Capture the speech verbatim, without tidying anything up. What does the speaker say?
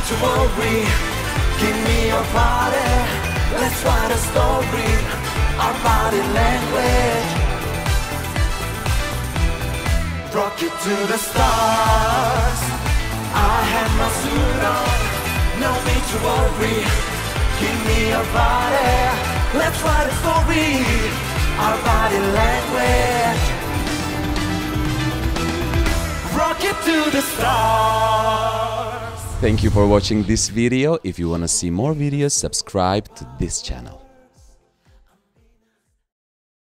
to worry. Give me your body. Let's write a story. Our body language. Rock it to the stars. I have my suit on. No need to worry. Give me your body. Let's write a story. Our body language. Rock it to the stars. Thank you for watching this video. If you want to see more videos, subscribe to this channel.